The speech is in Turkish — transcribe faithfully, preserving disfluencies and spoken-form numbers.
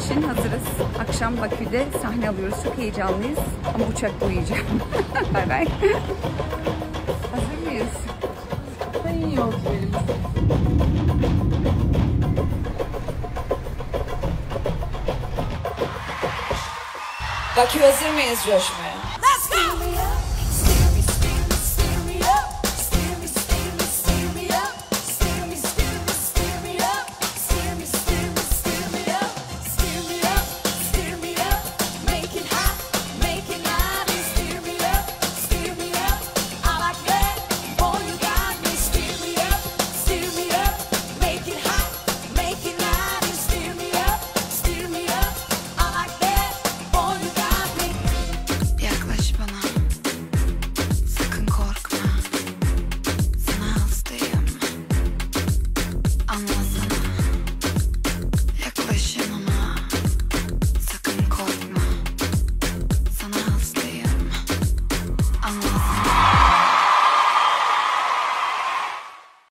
için hazırız. Akşam Bakü'de sahne alıyoruz. Çok heyecanlıyız. Ama uçakta uyuyacağım. Bay bay. Hazır mıyız? İyi oldu benim. Bakü hazır mıyız coşmaya?